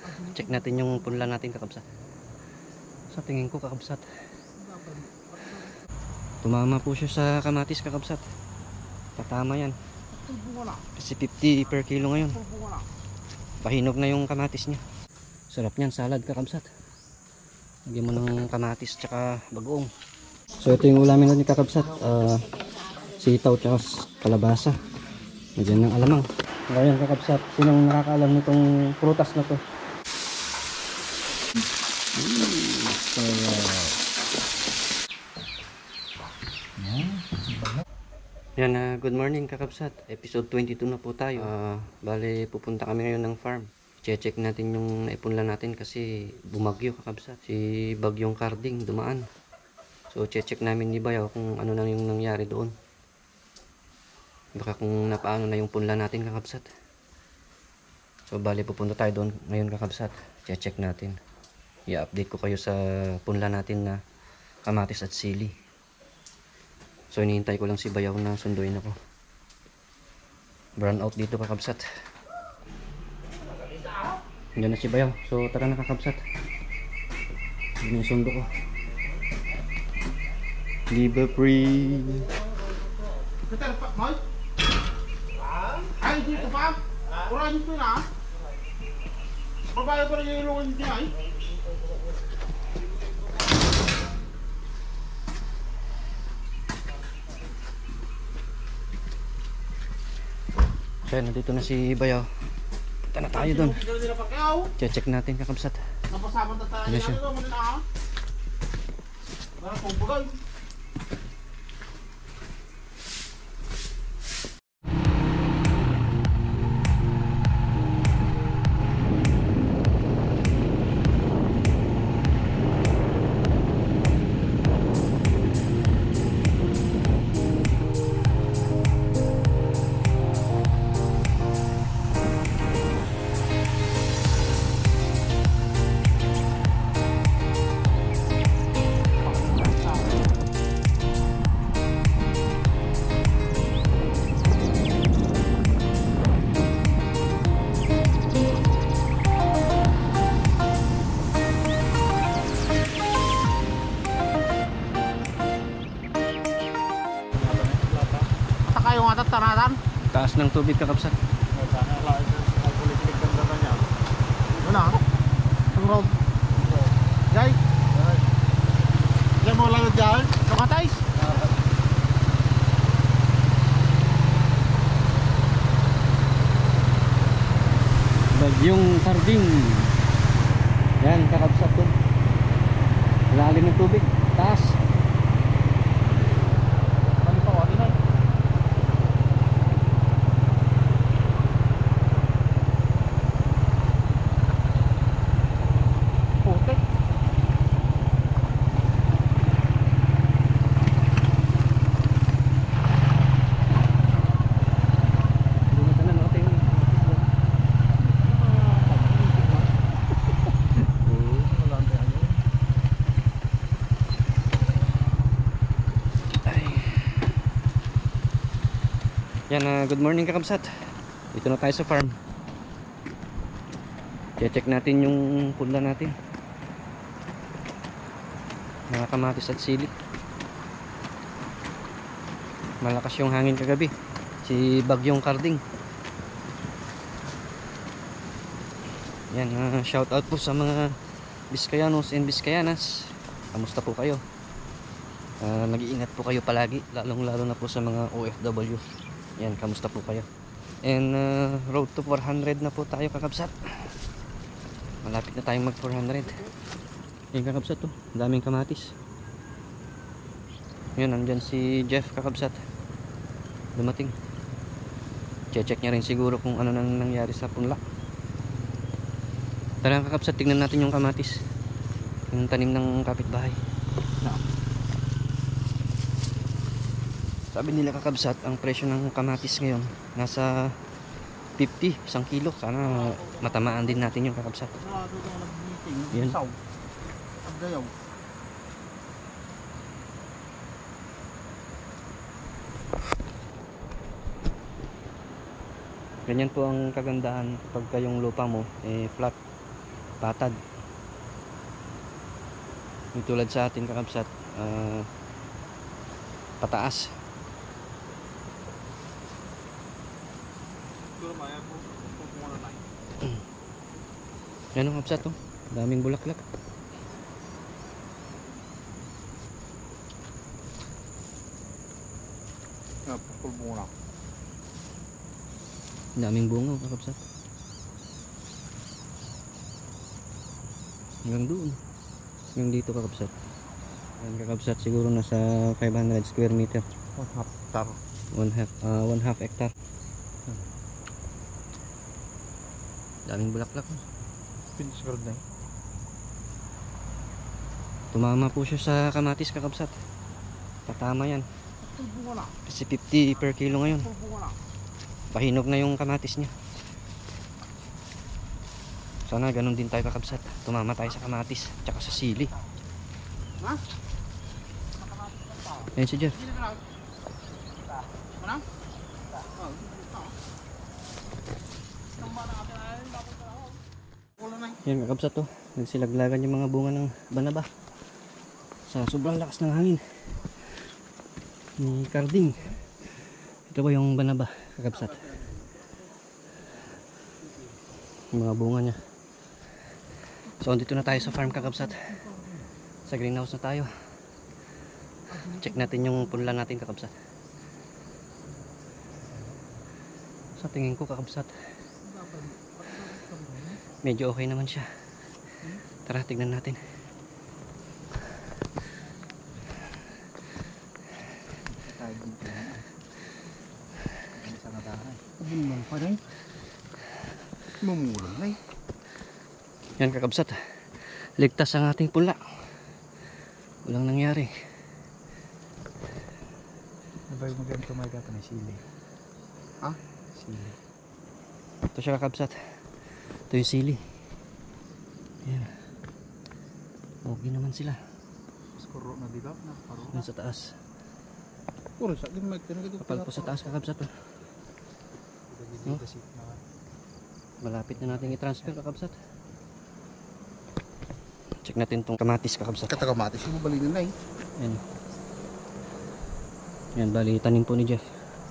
Check natin yung punla natin kakabsat. Sa tingin ko kakabsat, tumama po siya sa kamatis kakabsat. Tatama yan. Kasi 50 per kilo ngayon. Pahinog na yung kamatis niya. Sarap niyan, salad kakabsat. Lagyan mo ng kamatis tsaka bagoong. So ito yung ulamin natin kakabsat. Sitaw tsaka kalabasa. Lagyan ng alamang. Ngayon kakabsat, sinong nakakaalam nitong prutas na to? Yan, good morning kakabsat. Episode 22 na po tayo. Bale, pupunta kami ngayon ng farm. Check natin yung naipunla natin kasi bumagyo kakabsat. Si bagyong Karding dumaan. So check namin ni Bayaw kung ano na yung nangyari doon. Baka kung napaano na yung punla natin kakabsat. So bale, pupunta tayo doon ngayon kakabsat. Check natin. I-update ko kayo sa punla natin na kamatis at sili. So hinihintay ko lang si Bayaw na sunduin ako. Brown out dito kakabsat. Diyan na si Bayaw. So tara na kakabsat. Yun yung sundo ko. Libre free. Ay, dito pa? Kurang dito na? Babae pa rin yung ilungan dito ay? So nandito na si Bayaw. Punta na tayo doon. Check natin kakabsat. Napasaban na tayo Ano siya? na naman na. Parang pumpugal. Saka yung atat taratan. Taas ng tubig kakabsat. Wala. Ang road. Jai. Jai mo lang dyan. Lokatays. Bagyong Karding. Yan kakabsat doon. Lalim ng tubig. Taas. Ano pa wali na? Putik. Yan, good morning kakabsat. Dito na tayo sa farm. Check natin yung punla natin. Mga kamatis at sili. Malakas yung hangin kagabi. Si bagyong Karding. Yan, shout out po sa mga Biskayanos and Biskayanas. Kamusta po kayo? Nag-iingat po kayo palagi, lalong lalo na po sa mga OFW. Yan, kamusta po kayo? And road to 400 na po tayo kakabsat. Malapit na tayong mag 400. Yan kakabsat to, daming kamatis. Yun, nandyan si Jeff kakabsat. Dumating. Check niya rin siguro kung ano nang nangyari sa punla. Tara kakabsat, tignan natin yung kamatis. Yung tanim ng kapitbahay. Sabi nila kakabsat, ang presyo ng kamatis ngayon nasa 50, 1 kilo. Sana matamaan din natin yung kakabsat. Yan. Abdayaw. Ganyan po ang kagandahan kapag yung lupa mo flat. patad. Yung tulad sa atin kakabsat, pataas. Siguro maya po. Pupunta na tayo. Yan ang kakabsat, oh. Daming bulaklak. Pulbong na. Daming bunga, oh, kakabsat. Hanggang doon. Hanggang dito kakabsat. Yan kakabsat, siguro nasa 500 square meter. 1 hectare. 1.5 hectare. Daming bulaklak. Pinsigurad na. Tumama po siya sa kamatis kakabsat. Tatama yan. Pulbong na. Kasi 50 per kilo ngayon. Pulbong na. Pahinog na yung kamatis niya. Sana ganun din tayo kakabsat. Tumama tayo sa kamatis tsaka sa sili. Ha? Ayan si Jeff. Hindi na lang. Mana? Wala na. Yan kakabsat, to. Nagsilaglagan yung mga bunga ng banaba. Sa sobrang lakas ng hangin ni Carding. Ito ba yung banaba kakabsat? Yung mga bunga niya. So dito na tayo sa farm kakabsat. Sa greenhouse na tayo. Check natin yung punla natin kakabsat. Sa tingin ko kakabsat, medyo okay naman siya. Tara, tignan natin. Bumang pa rin. Mumulan na eh. Yan kakabsat, ligtas ang ating punla. Walang nangyari. Nabay mo ganito may gata na sili. Ha? Sili. Ito siya kakabsat. Ito yung sili. Yan. Okay naman sila. Skoro na dito. Nakaparo. Yan sa taas. Puro sa akin may tinag ito. Kapal po sa taas kakabsat. Oh. No? Malapit na natin i-transfer kakabsat. Check natin tong kamatis kakabsat. Katakamatis yung babalinin na eh. Yan. Yan, bali tanim po ni Jeff.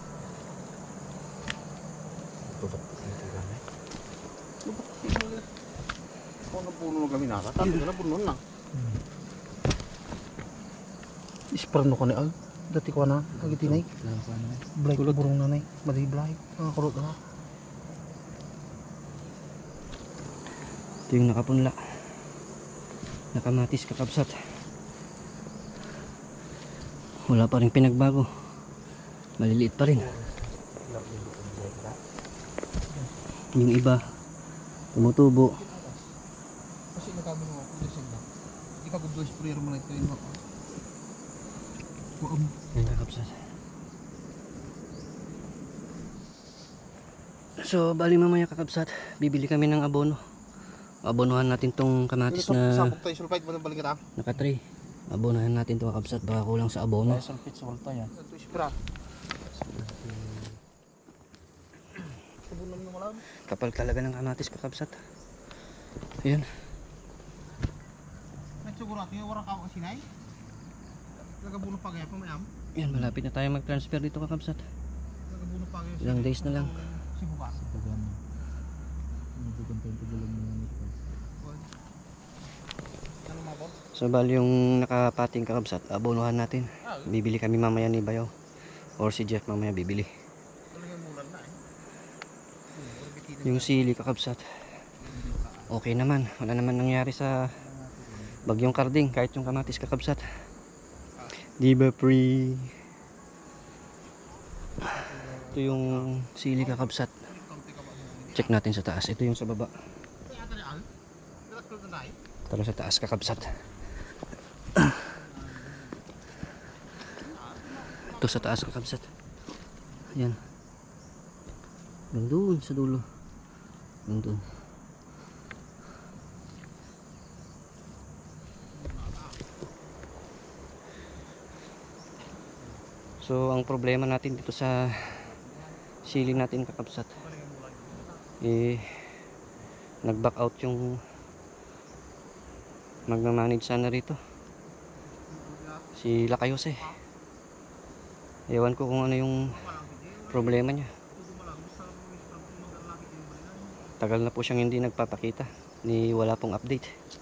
Kung na puno na kami nakatapos na puno na. Isparno ka ni Al. Dati ko na. Kagitinay. Black burong nanay. Mali black. Nakakulot na. Ito yung nakapunla. Nakamatis kakabsat. Wala pa rin pinagbago. Maliliit pa rin. Yung iba tumutubo. Kasi nakami mo ako kasi na. Di ka gubdo sprayer mo na ito yun ako. Yan kakabsat. So bali mamaya kakabsat, bibili kami ng abono. Abonohan natin tong kamatis na Sakop tayo sulfite mo nang balik kita. naka-tray. Abonohan natin itong kakabsat, baka kulang sa abono. Sulfite sulta yan. Ito ispra. Sabunan mo lang. Kapal talaga ng kamatis kakabsat. Ayan. Nagsiguro natin yung warang kao kasinay. Nagabuno pa kaya pamayam. Yan, malapit na tayo mag-transfer dito kakabsat. Nagabuno pa kaya. Ilang days na lang. Sibukan. Ano mabot? So bali yung nakapating kakabsat, abonohan natin. Bibili kami mamaya ni Bayaw. Or si Jeff mamaya bibili. Talagang mulan na eh. Yung sili kakabsat, okay naman. Wala naman nangyari sa bagyong Carding. Kahit yung kamatis kakabsat, di ba pre? Ito yung sili kakabsat. Check natin sa taas. Ito yung sa baba. Kaya ata ni Al. Nagkakul na tayo. Tara sa taas kakabsat. Ito sa taas kakabsat. Ayan. Doon sa dulo. Doon. So ang problema natin dito sa sili natin kakabsat, nag back out yung magmamanage sana rito. Si Lakayos eh. Ewan ko kung ano yung problema niya. Tagal na po siyang hindi nagpapakita. Ni wala pong update.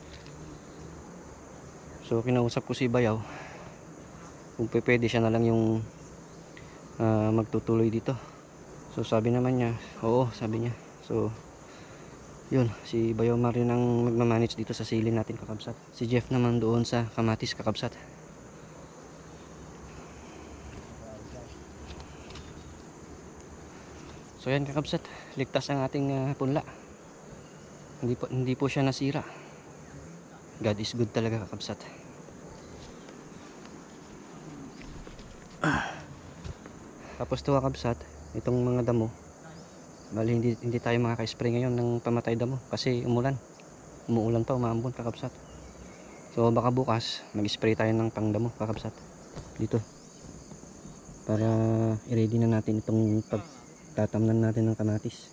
So kinausap ko si Bayaw. Kung pwede siya na lang yung magtutuloy dito. So sabi naman niya, oo, sabi niya. So yun, si Bayaw Marin ang magmamanage dito sa sili natin, kakabsat. Si Jeff naman doon sa kamatis, kakabsat. So yan, kakabsat, ligtas ang ating punla. Hindi po siya nasira. God is good talaga, kakabsat. Tapos to, kakabsat, itong mga damo, bali hindi tayo makaka-spray ngayon ng pamatay damo kasi umuulan pa, umaambon, kakabsat. So baka bukas mag-spray tayo ng pangdamo, kakabsat, dito para i-ready na natin itong pagtatamnan natin ng kamatis.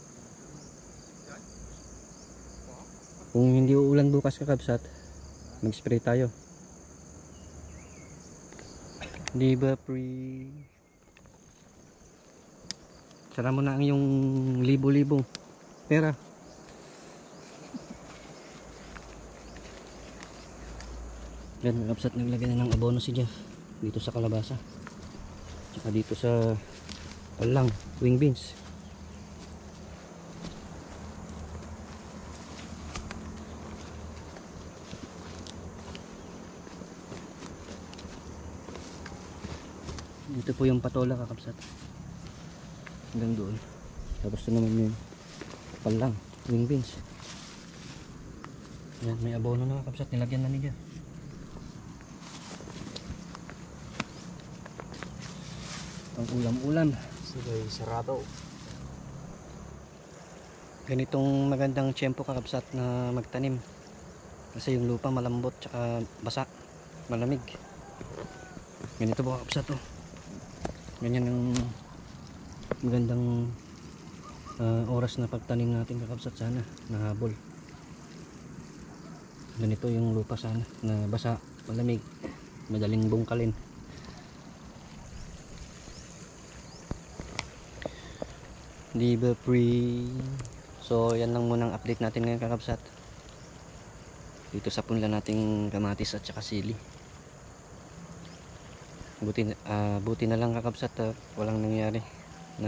Kung hindi uulan bukas, kakabsat, mag-spray tayo. Di ba pre? Sara mo na ang yung libo-libo pera. Yan, kakabsat, naglagay na ng abono si Jeff dito sa kalabasa, tsaka dito sa palang wing beans. Dito po yung patola, kakabsat, hanggang doon. Tapos ito naman yung palang wing beans. Yan, may abono na, kakabsat, nilagyan na niya. Ang ulam-ulam. Sige, sarado. Ganitong magandang tiyempo, kakabsat, na magtanim. Kasi yung lupa malambot tsaka basa, malamig. Ganito po, kakabsat, oh. Ganyan ang magandang oras na pagtanim natin, kakabsat, sana nahabol. Ganito yung lupa sana na basa, malamig, madaling bungkalin. Di ba pre? So yan lang munang update natin ngayon, kakabsat, dito sa punla nating kamatis at saka sili. Buti na lang, kakabsat, walang nangyari na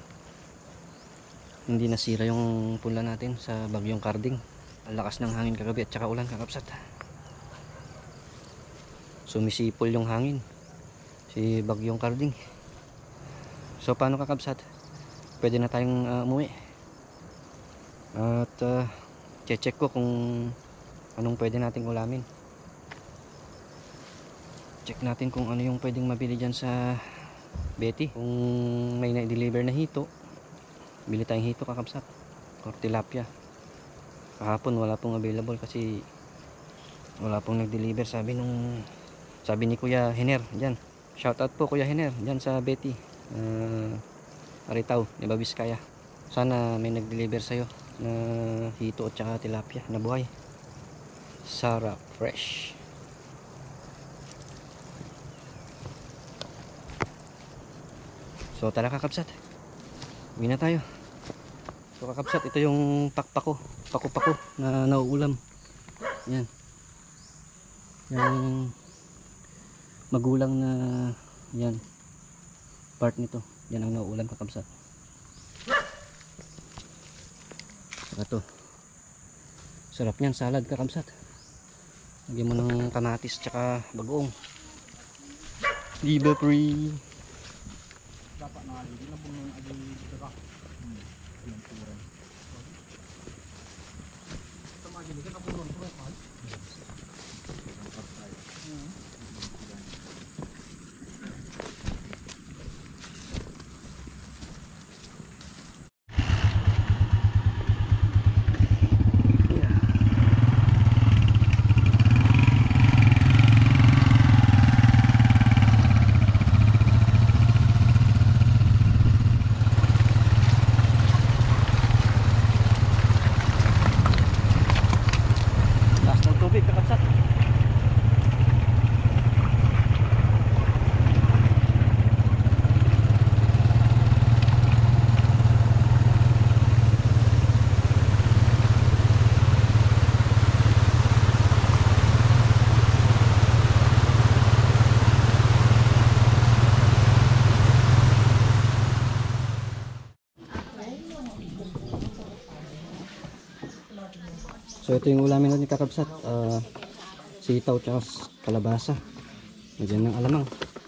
hindi nasira yung punla natin sa bagyong Karding. Ang lakas ng hangin kagabi at saka ulan, kakabsat. Sumisipol yung hangin si bagyong Karding. So paano, kakabsat? Pwede na tayong umuwi. At check ko kung anong pwede nating ulamin. Check natin kung ano yung pwedeng mabili dyan sa Betty. Kung may na-deliver na hito, bili tayong hito, kakabsat, or tilapia. Kahapon wala pong available kasi wala pong nag-deliver, sabi ni Kuya Hiner dyan. Shoutout po, Kuya Hiner, dyan sa Betty, Aritaw, Nueva Vizcaya. Sana may nag-deliver sa'yo na hito at saka tilapia na buhay. Sarap, fresh. So tara, kakabsat, uwi na tayo. So kakabsat, ito yung pakpako na nauulam. Yan, yung magulang na yan part nito, yan ang nauulam, kakabsat. Saka to, sarap nyan, salad, kakabsat. Lagyan mo ng kamatis tsaka bagoong. Di ba pre? Dapat na hindi na puno ng adi daga. Yung turan. Tama din ka puno ng turan. Tubig, kakabsat. So ito yung ulamin natin kakabsat. Sitaw tsaka kalabasa. Nagyan ng alamang.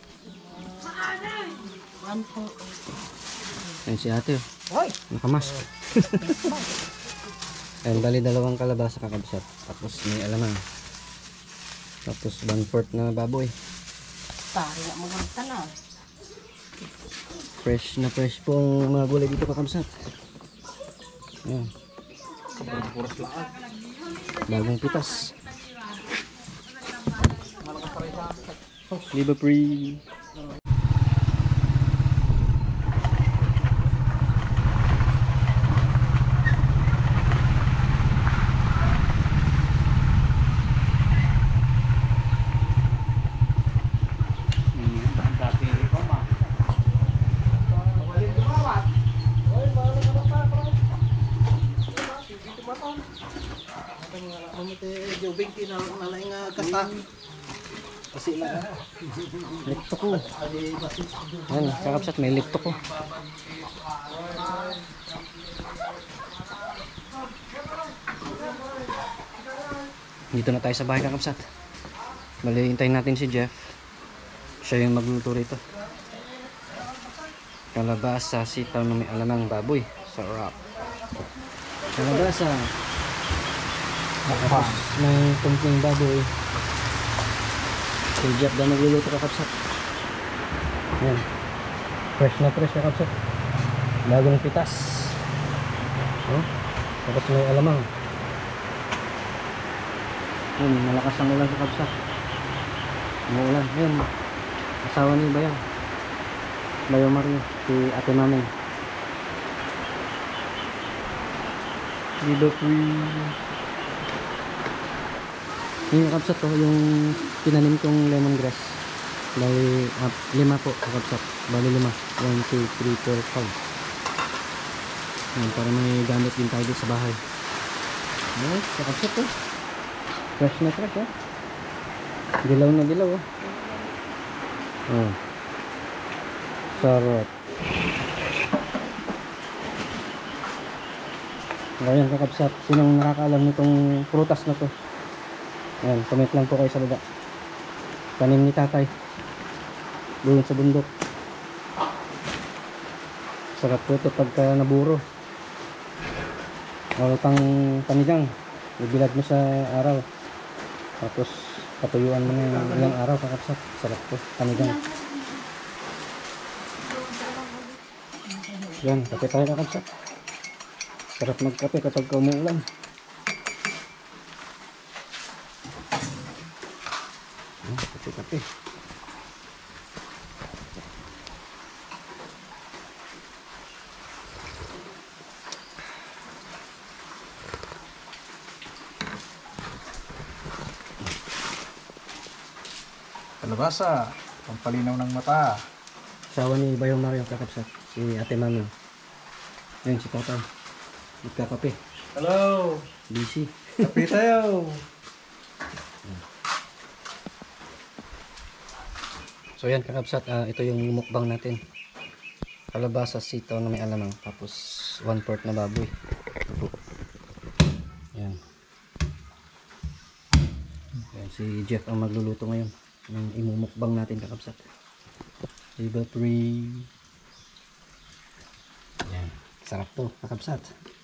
Ayan si ate. Nakamask. Ayan, bali dalawang kalabasa kakabsat. Tapos may alamang. Tapos 1/4 na baboy. Fresh na fresh pong mga gulay dito kakabsat. Ayan. Bagong pitas. Liba free. Lipto ko. Ayan, kakabsat may lipto ko. Dito na tayo sa bahay kakabsat. Bali, hintayin natin si Jeff. Siya yung magluto rito. Kalabasa, sitaw na may alamang baboy. Sarap. Kalabasa. Tapos may kumpleng baboy. Si Jeff daw magluluto kakabsat. Ayan. Fresh na fresh kakabsat. Bagong pitas. Oh. Tapos may alamang. Ayan, malakas ang ulan kakabsat. Umuulan. Ayan. Asawa ni Bayaw. Bayaw Mario. Si Ate Maming. Liba free. Yung kakabsat to, yung tinanim kong lemongrass. Bali, 5 po kakabsat. Bali 5. 1, 2, 3, 4, 5. Ayan, para may gamit din tayo sa bahay. Ayan, kakabsat to. Fresh na fresh, oh. Dilaw na dilaw, oh. Oh. Sarap. Ayan, kakabsat. Sinong nakakaalam nitong prutas na to? Ayan, comment lang po kayo sa baba. Tanim ni tatay. Doon sa bundok. Sarap po ito pagka naburo. Wala pang panigang. Ibilad mo sa araw. Tapos patuyuan mo ng ilang araw kakabsat. Sarap po, panigang. Yan, kape tayo kakabsat. Sarap magkape kapag umuulan. Kape. Kalabasa, pampalinaw ng mata. Asawa ni Bayaw Mario kakabsat. Si Ate Mami. Ayun si Tata. Nagkakape. Hello! Busy. Kape tayo! So yan kakabsat, ito yung mukbang natin. Kalabasa, sitaw na may alamang. Tapos 1/4 na baboy. Yan. Yan, si Jeff ang magluluto ngayon. Yung imumukbang natin kakabsat. Liba free. Yan. Sarap to kakabsat.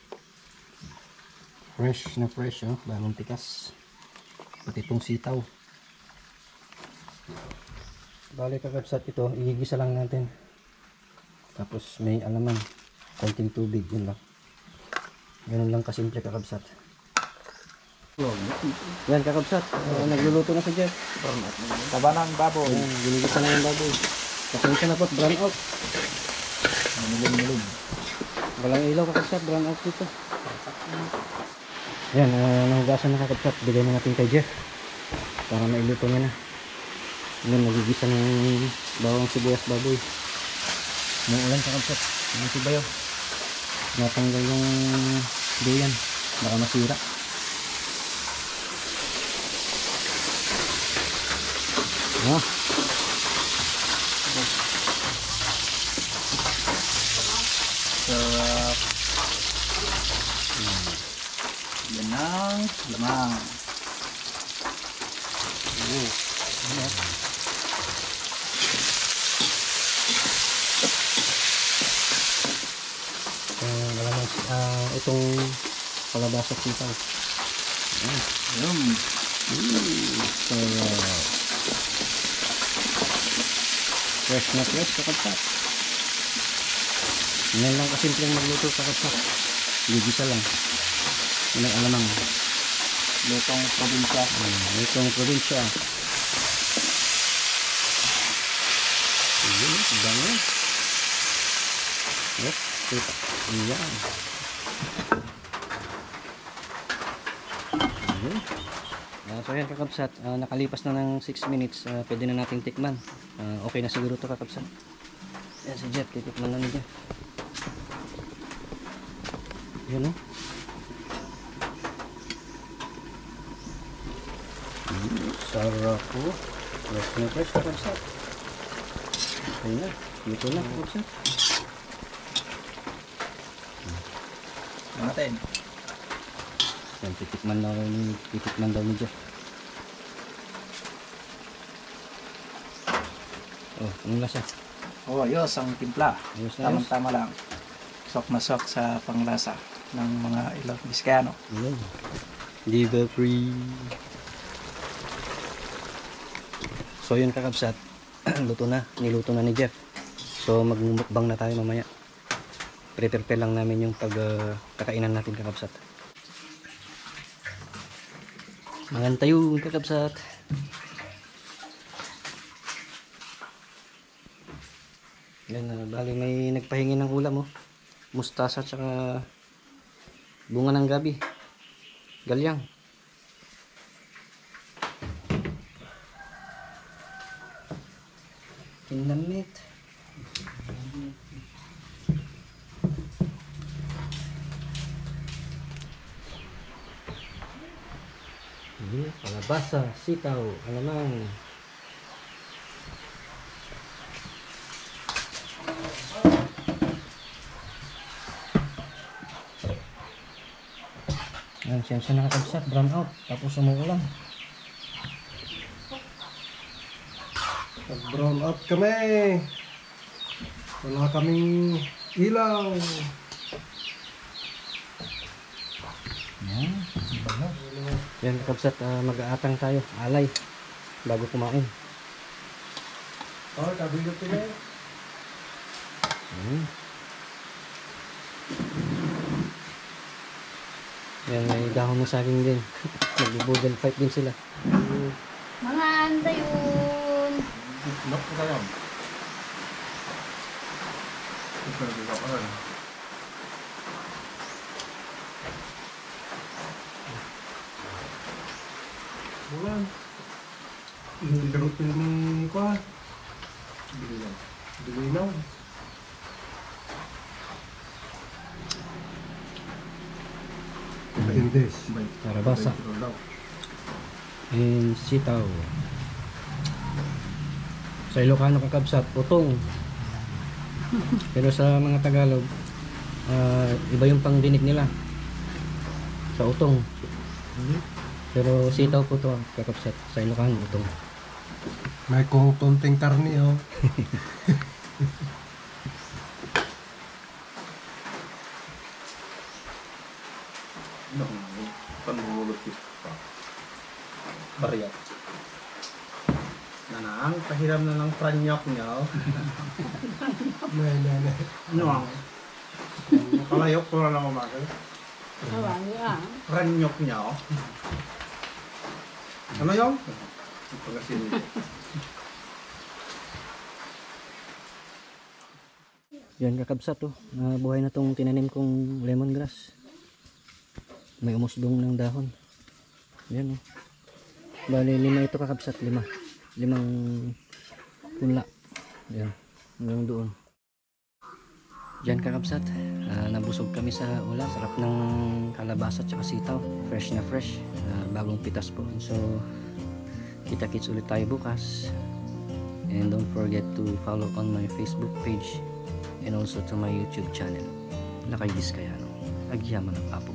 Fresh na fresh, oh. Bagong tikas. Pati itong sitaw. Bali kakabsat ito, igigisa lang natin. Tapos may alamang, konting tubig, yun lang. Ganun lang kasimple kakabsat. Yan kakabsat, nagluluto na si Jeff. Taba ng baboy. Yan, ginigisa na yung baboy. Pasensya na po, brown out. Malum-malum. Walang ilaw kakabsat, brown out dito. Yan, nahugasan na kakabsat. Bigay na natin kay Jeff. Para mailuto niya na. Ngayon, nagigisa ng bawang sibuyas baboy. Umuulan kakabsat. Ano si Bayaw? Natanggal yung duyan. Baka masira. Ah. Sarap. Yan na. ng lamang. Alam itong kalabasa at sitaw. Yum. Fresh na fresh, kakapsat. Ngayon lang kasimpleng magluto, kakapsat. Gigisa lang. Yan ang alamang. Lutong probinsya. Itong probinsya. Ayan, bango. Yep, kita. Ayan. So yan kakapsat, nakalipas na ng 6 minutes, pwede na nating tikman. Okay na siguro to kakapsat. Yan si Jeff, titikman na niya. Yan o. Sarap po. Fresh na fresh kakapsat. Okay na, dito na kakapsat. Natin. Yan, titikman daw ni Jeff. Oh, anong lasa? Oh, ayos ang timpla. Ayos na ayos. Tamang-tama lang. Sok na sok sa panglasa ng mga Ilog Biskayano. Ayan. Liver free. So yun kakabsat. Niluto na ni Jeff. So magmumukbang na tayo mamaya. Prepare lang namin yung kakainan natin kakabsat. Mangantayo kakabsat. Yan, bali may nagpahingi ng ulam oh. Mustasa tsaka bunga ng gabi. Galyang. Kinamit. Kalabasa, sitaw, alamang. Yan, siya nakakabsat, brown out, tapos umuulan. Pag brown out kami, wala kaming ilaw. Yan, yan kakabsat, mag-aatang tayo, alay, bago kumain. Oh, kabilog kami. Yan, may dahon ng saging din. Nag-budel fight din sila. Mga antayon. Nok ko tayo. Ito na pa rin. Bulan. Hindi ka rin ni Kwa. Bilinaw. Indis. Karabasa. And sitaw. Sa Ilocano kakabsat, utong. Pero sa mga Tagalog, iba yung pangdinig nila. Sa utong. Pero sitaw po to kakabsat. Sa Ilocano, utong. May kung tunting karni oh. Barya. Nanang, pahiram na ng pranyok niya oh. Nay. Ano? Kalayok ko na lang umaga. Awan nga. Pranyok niya oh. Ano yung? Pagasin. Yan kakabsat to. Buhay na tong tinanim kong lemongrass. May umusdong ng dahon. Yan oh. Bali 5 ito kakabsat, 5. 5 punla. Yan. Hanggang doon. Yan kakabsat. Nabusog kami sa ulam. Sarap ng kalabasa at sitaw. Fresh na fresh. Bagong pitas po. So kita-kits ulit tayo bukas. And don't forget to follow on my Facebook page and also to my YouTube channel. Lakay Biskayano. Agyaman ang Apo.